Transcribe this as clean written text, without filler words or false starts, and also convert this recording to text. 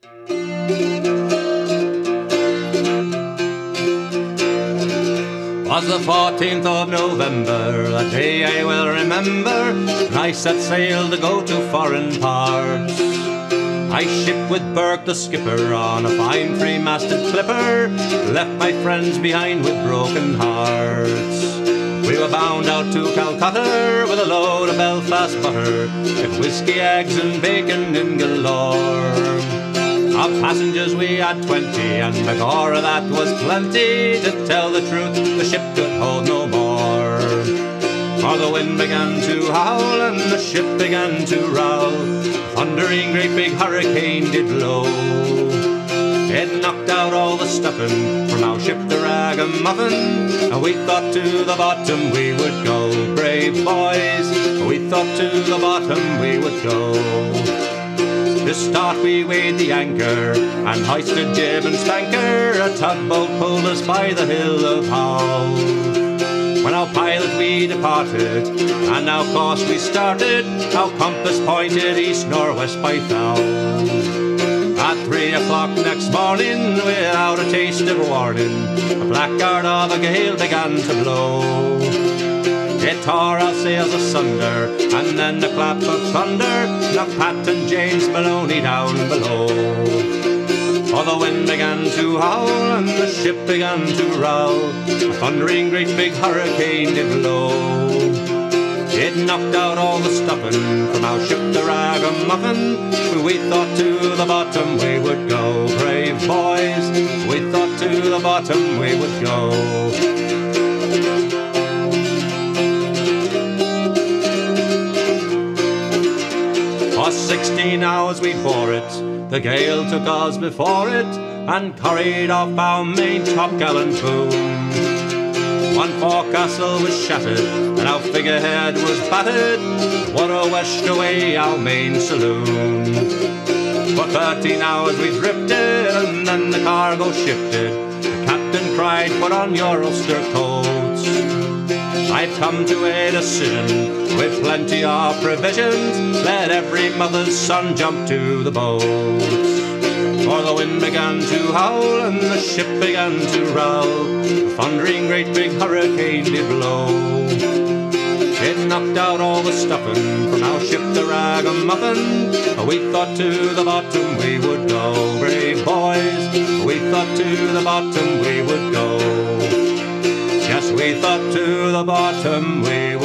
Was the 14th of November, a day I will remember, when I set sail to go to foreign parts. I shipped with Burke the skipper on a fine three-masted clipper, left my friends behind with broken hearts. We were bound out to Calcutta with a load of Belfast butter, with whiskey, eggs and bacon in galore. Of passengers we had 20, and begorra that was plenty. To tell the truth, the ship could hold no more. For the wind began to howl, and the ship began to roll. Thundering great big hurricane did blow. It knocked out all the stuffing from our ship, the Ragamuffin, and we thought to the bottom we would go. Brave boys, we thought to the bottom we would go. To start we weighed the anchor and hoisted jib and spanker. A tugboat pulled us by the hill of Hull. When our pilot we departed and our course we started, our compass pointed east northwest by foul. At 3 o'clock next morning, without a taste of warning, a blackguard of a gale began to blow. It tore our sails asunder, and then the clap of thunder knocked Pat and James Maloney down below. For the wind began to howl, and the ship began to roll. A thundering great big hurricane did blow. It knocked out all the stuffing from our ship, the Ragamuffin. We thought to the bottom we would go. Brave boys, we thought to the bottom we would go. For 16 hours we bore it, the gale took us before it, and carried off our main topgallant boom. One forecastle was shattered, and our figurehead was battered, water washed away our main saloon. For 13 hours we drifted, and then the cargo shifted. The captain cried, "Put on your Ulster coats." I've come to a decision, with plenty of provisions, let every mother's son jump to the boat. For the wind began to howl, and the ship began to roll. A thundering great big hurricane did blow. It knocked out all the stuffing from our ship, the Ragamuffin. We thought to the bottom we would go. Brave boys, we thought to the bottom we would go. Yes, we thought to the bottom we